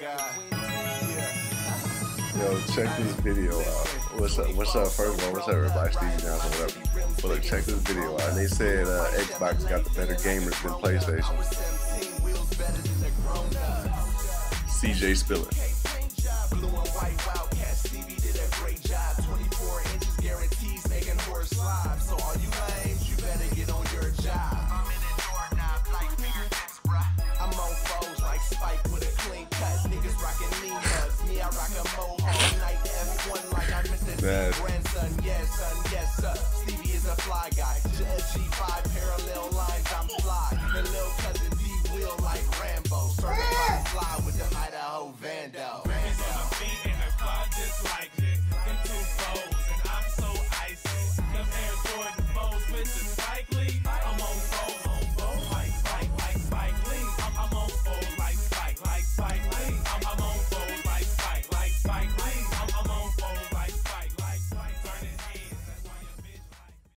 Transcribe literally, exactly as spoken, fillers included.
Yo, check this video out. What's up? What's up? First of all, what's up, everybody? Stevie Johnson, whatever. But look, check this video out. And they said uh, Xbox got the better gamers than PlayStation. C J Spiller. Grandson, yes, son, yes, sir. Stevie is a fly guy. G five parallel.